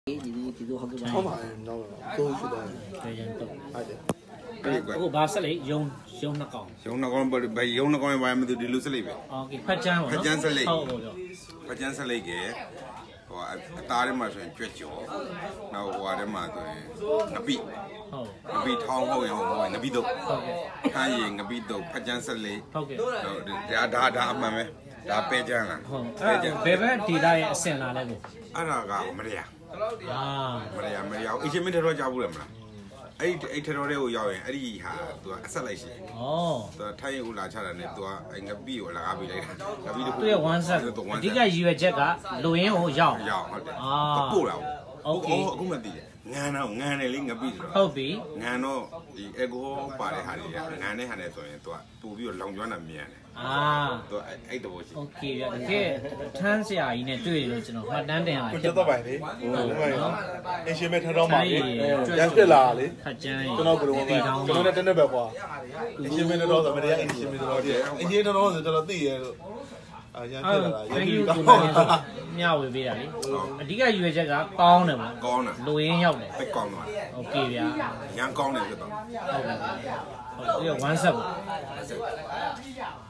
ဒီလိုဟုတ်ကဲ့ပါဟုတ်ပါတယ်တော့ဆိုးရှိတယ်ကျေကျန်တော့ဟုတ်တယ်အခုဘာဆက်လေယုံနှစ်ကောင်ရုံနှကောင်ဘယ်ရုံနှကောင်ဘာမှမသိဒီလိုစလိပ်ပဲโอเคဖတ်ချမ်းပေါ့နော်ဖတ်ချမ်းစလိပ်ဟုတ်ဟုတ်ဖတ်ချမ်းစလိပ်ကဟိုအသားထဲမှာဆိုရင်ကြွက်ကြော်နောက်ဟိုထဲမှာဆိုရင်ငပိဟုတ်ငပိထောင်းဟုတ်ရင်ဟိုငပိတော့ဟုတ်ကဲ့ခန်းရင်ငပိတော့ဖတ်ချမ်းစလိပ်ဟုတ်ကဲ့ဒါအမှန်ပဲဒါပဲချမ်းလားဟုတ်အဲ့ဘယ်ဘက်ဒေတာရဲ့အစင်လာလဲကိုအဲ့ဒါကမရအာမရအချင်းမင်းတော်ကြားဘူးလားမလားအဲ့ထတော်တွေကိုရောက်ရင်အဲ့ဒီဟာသူကအဆက်လိုက်ရှိဩသူထိုင်းဦးလာချတာနဲ့သူကငပိကိုလာကားပြီးလိုက်တာငပိတို့သူရဲ့ one set အဓိကရည်ရွယ်ချက်ကလူရင်းကိုရောက်ဟုတ်တယ်အာပို့တာโอเคအခုမှသိတယ်ငန်းတော့ငန်းတယ်လေငပိဆိုတော့ဟုတ်ပြီငန်းတော့ဒီအကိုပါတဲ့ဟာတွေကငန်းတဲ့ဟာနဲ့ဆိုရင်သူကပို့ပြီးတော့လောင်ကျွမ်းတာမြန်တယ်အာသူအဲ့တဘောရှိโอเคဗျတကယ်ထန်းဆရာကြီးနဲ့တွေ့လို့ကျွန်တော်မှတ်တမ်းတင်လာကိုဖြကျစ်တော့ပါပိုင်လေဟိုအင်ရှင်မဲ့ထထောင်းပါလေရန်ကျွဖြစ်လာလေခတ်ကျန်းကျွန်တော်ဘယ်လိုလဲကျွန်တော်နဲ့တက်ပဲကွာအင်ရှင်မဲ့တော့ဆိုမတရားအင်ရှင်မဲ့တော့အင်ရှင်တော့ဆိုကျွန်တော်သိရဲလို့ရန်ဖြစ်လာတာရန်ကြီးကောင်းမျှဝေပေးတာလေအဓိကရည်ရွယ်ချက်ကကောင်းတယ်ပေါ့ကောင်းတာလူရင်းရောက်တယ်ပဲကောင်းတော့โอเคဗျာရန်ကောင်းတယ်ဖြစ်တော့ဟုတ်ကဲ့ဟုတ်ကဲ့ one set ပေါ့